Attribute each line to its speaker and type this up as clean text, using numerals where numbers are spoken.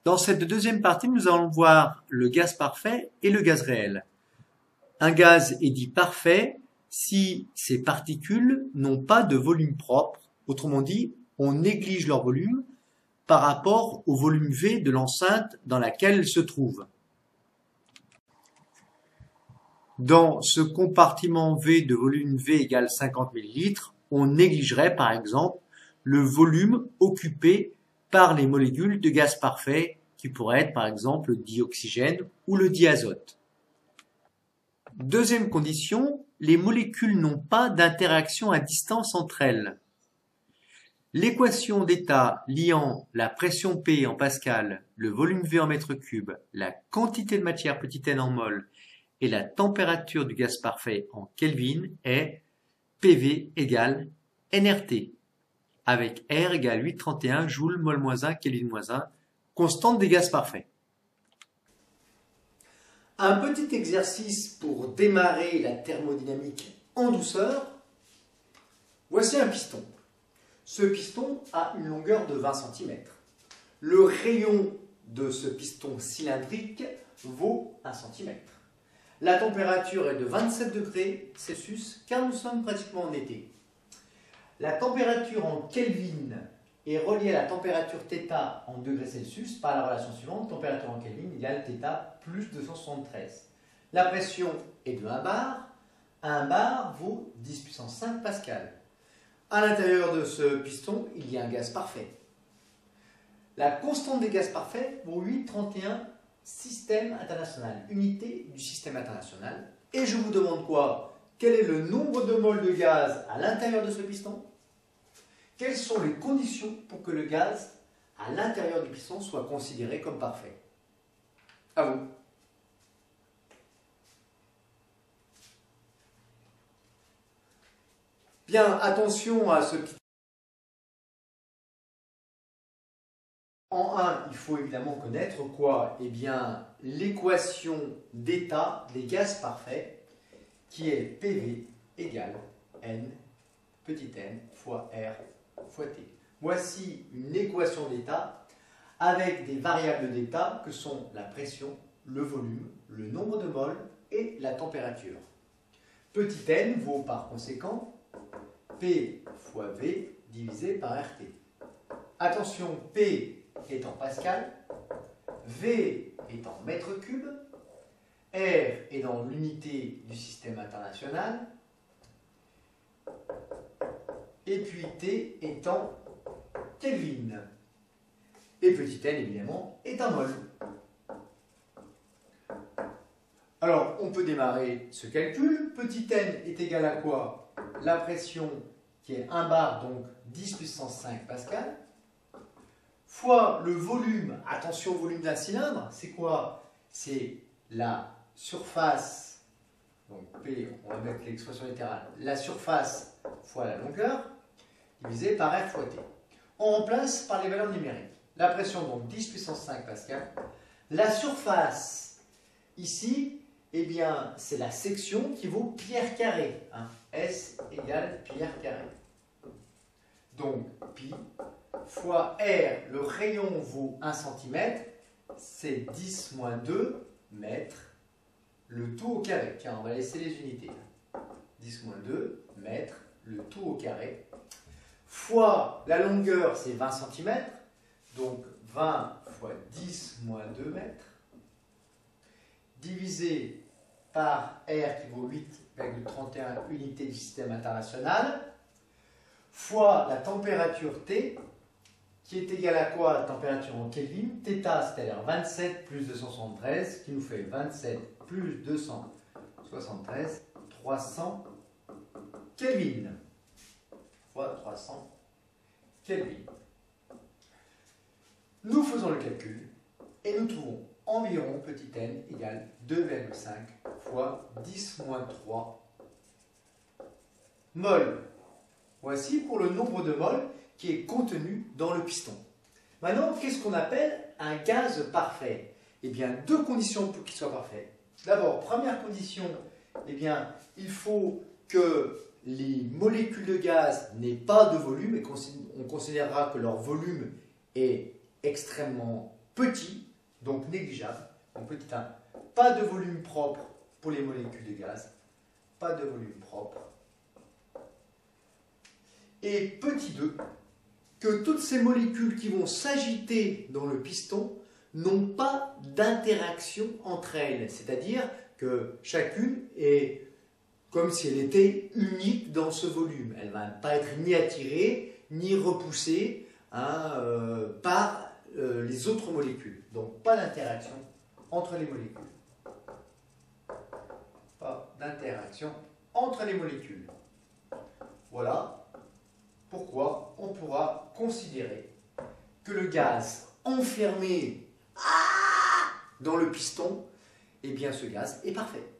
Speaker 1: Dans cette deuxième partie, nous allons voir le gaz parfait et le gaz réel. Un gaz est dit parfait si ses particules n'ont pas de volume propre. Autrement dit, on néglige leur volume par rapport au volume V de l'enceinte dans laquelle elle se trouve. Dans ce compartiment V de volume V égale 50 ml, on négligerait par exemple le volume occupé par les molécules de gaz parfait qui pourraient être par exemple le dioxygène ou le diazote. Deuxième condition, les molécules n'ont pas d'interaction à distance entre elles. L'équation d'état liant la pression P en pascal, le volume V en mètre cube, la quantité de matière petit n en mol et la température du gaz parfait en Kelvin est PV égale nRT, avec R égale 831 joule mol moins 1 Kelvin moins 1, constante des gaz parfaits. Un petit exercice pour démarrer la thermodynamique en douceur. Voici un piston. Ce piston a une longueur de 20 cm. Le rayon de ce piston cylindrique vaut 1 cm. La température est de 27 degrés Celsius car nous sommes pratiquement en été. La température en Kelvin est reliée à la température θ en degrés Celsius par la relation suivante, température en Kelvin égale θ plus 273. La pression est de 1 bar. 1 bar vaut 10 puissance 5 pascal. À l'intérieur de ce piston, il y a un gaz parfait. La constante des gaz parfaits vaut 831 système international, unité du système international. Et je vous demande quoi? Quel est le nombre de moles de gaz à l'intérieur de ce piston? Quelles sont les conditions pour que le gaz à l'intérieur du piston soit considéré comme parfait? À vous. Bien, attention à ce petit. En 1, il faut évidemment connaître quoi? Eh bien, l'équation d'état des gaz parfaits, qui est PV égale N, petit n, fois R, fois T. Voici une équation d'état avec des variables d'état que sont la pression, le volume, le nombre de moles et la température. Petit n vaut par conséquent P fois V divisé par RT. Attention, P est en pascal, V est en mètre cube, R est dans l'unité du système international, et puis T est en Kelvin. Et petit n, évidemment, est en mol. Alors, on peut démarrer ce calcul. Petit n est égal à quoi? La pression, qui est 1 bar, donc 10 puissance 5 pascal, fois le volume, attention au volume d'un cylindre, c'est quoi? C'est la surface, donc P, on va mettre l'expression littérale, la surface fois la longueur, divisé par R fois T. On remplace par les valeurs numériques. La pression, donc 10 puissance 5 pascal. La surface, ici, eh bien, c'est la section qui vaut pierre carrée. Hein. S égale pierre carrée. Donc, pi fois R, le rayon vaut 1 cm, c'est 10 moins 2 mètres, le tout au carré. Tiens, on va laisser les unités. 10 moins 2 mètres, le tout au carré, fois la longueur, c'est 20 cm, donc 20 fois 10 moins 2 mètres, divisé par R qui vaut 8,31 unités du système international, fois la température T, qui est égale à quoi? La température en Kelvin, θ, c'est-à-dire 27 plus 273, qui nous fait 27 plus 273, 300 Kelvin, fois 300 Kelvin. Nous faisons le calcul et nous trouvons environ petit n égale 2,5 fois 10 moins 3 mol. Voici pour le nombre de moles qui est contenu dans le piston. Maintenant, qu'est-ce qu'on appelle un gaz parfait? Eh bien, deux conditions pour qu'il soit parfait. D'abord, première condition, eh bien, il faut que les molécules de gaz n'aient pas de volume et on considérera que leur volume est extrêmement petit, donc négligeable, donc petit 1, pas de volume propre pour les molécules de gaz, pas de volume propre, et petit 2, que toutes ces molécules qui vont s'agiter dans le piston n'ont pas d'interaction entre elles, c'est-à-dire que chacune est comme si elle était unique dans ce volume. Elle ne va pas être ni attirée, ni repoussée par les autres molécules. Donc pas d'interaction entre les molécules. Pas d'interaction entre les molécules. Voilà pourquoi on pourra considérer que le gaz enfermé dans le piston, eh bien ce gaz est parfait.